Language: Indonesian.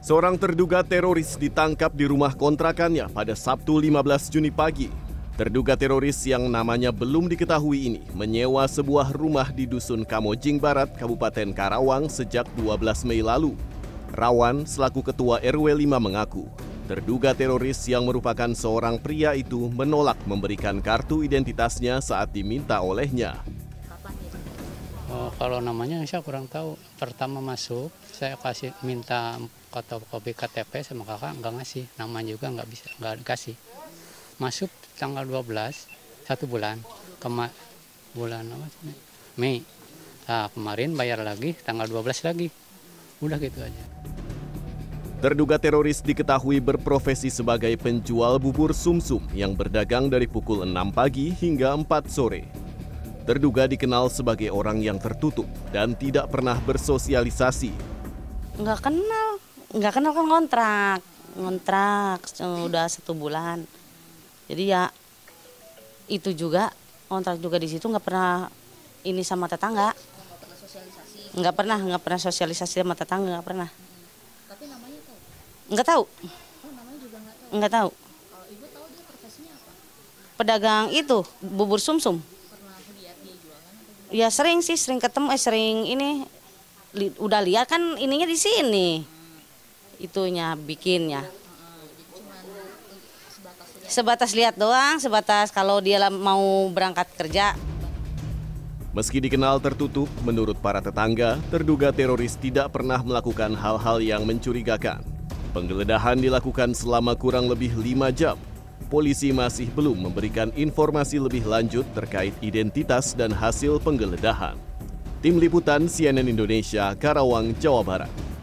Seorang terduga teroris ditangkap di rumah kontrakannya pada Sabtu 15 Juni pagi. Terduga teroris yang namanya belum diketahui ini menyewa sebuah rumah di Dusun Kamojing Barat, Kabupaten Karawang sejak 12 Mei lalu. Rawan selaku ketua RW 5 mengaku, terduga teroris yang merupakan seorang pria itu menolak memberikan kartu identitasnya saat diminta olehnya. Kalau namanya saya kurang tahu. Pertama masuk, saya kasih minta fotokopi KTP sama kakak, nggak ngasih. Nama juga nggak dikasih. Masuk tanggal 12, 1 bulan, bulan apa? Mei. Nah, kemarin bayar lagi, tanggal 12 lagi. Udah gitu aja. Terduga teroris diketahui berprofesi sebagai penjual bubur sumsum yang berdagang dari pukul 6 pagi hingga 4 sore. Terduga dikenal sebagai orang yang tertutup dan tidak pernah bersosialisasi. Nggak kenal kan ngontrak udah 1 bulan. Jadi ya itu juga kontrak juga di situ nggak pernah ini sama tetangga. Nggak pernah sosialisasi sama tetangga, nggak pernah. Tapi namanya tahu? Nggak tahu. Oh, namanya juga nggak tahu? Nggak tahu. Kalau ibu tahu dia profesinya apa? Pedagang itu bubur sumsum. Pernah lihat dia jualan? Ya sering ketemu, udah lihat kan ininya di sini. Itunya bikinnya. Sebatas lihat doang, sebatas kalau dia mau berangkat kerja. Meski dikenal tertutup, menurut para tetangga, terduga teroris tidak pernah melakukan hal-hal yang mencurigakan. Penggeledahan dilakukan selama kurang lebih 5 jam. Polisi masih belum memberikan informasi lebih lanjut terkait identitas dan hasil penggeledahan. Tim Liputan CNN Indonesia, Karawang, Jawa Barat.